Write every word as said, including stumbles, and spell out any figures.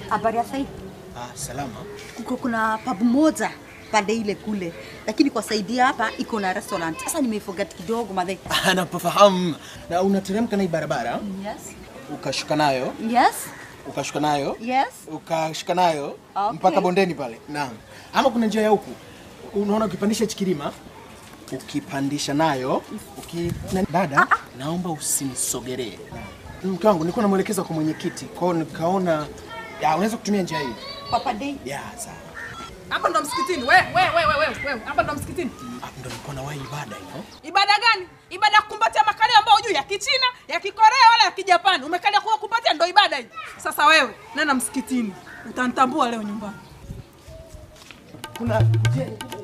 Habari ya Said? Ah, salama. Kuko kuna pub moja pande ile kule. Lakini kwa Saidi hapa iko na restaurant. Sasa nimeforget kidogo madhe. Ah, nafahamu. Na unateremka na hii barabara? Yes. Ukashuka nayo? Yes. Ukashuka nayo? Yes. Ukashuka nayo Okay. mpaka bondeni pale. Naam. Ama kuna njia ya huku. Unaona ukipandisha chikirima, ukipandisha nayo, uki dada, ah, ah. Naomba usinisogelee. Mke wangu nilikuwa namuelekeza kwa mwenyekiti. Kwa hiyo nikaona ya unaweza kutumia njia hii. Papa Day. Ya, sawa. Hapa ndo msikitini. Wewe wewe wewe wewe wewe. Hapa ndo msikitini. Hapo ndo nilikuwa na wahi ibada hiyo. Ibada gani? Ibada ya kukumbatia makali ambayo hujui ya Kichina, ya Kikorea wala ya Kijapani. Umekalia kwa kukumbatia ndo ibada hii. Sasa wewe nenda msikitini. Utanitambua leo nyumbani. Kuna je